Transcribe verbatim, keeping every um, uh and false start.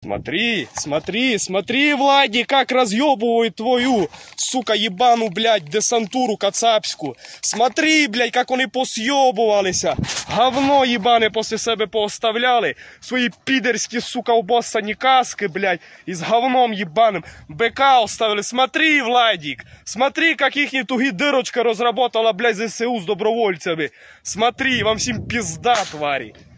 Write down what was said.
Смотри, смотри, смотри, Владик, как разъебывают твою, сука, ебану, блядь, десантуру кацапську. Смотри, блядь, как они посъебывалися. Говно ебане после себе пооставляли. Свои пидерские, сука, обоссані каски, блядь, и с говном ебаным. БК оставили. Смотри, Владик, смотри, как ихні туги дырочка разработала, блядь, ЗСУ с добровольцами. Смотри, вам всем пизда, твари.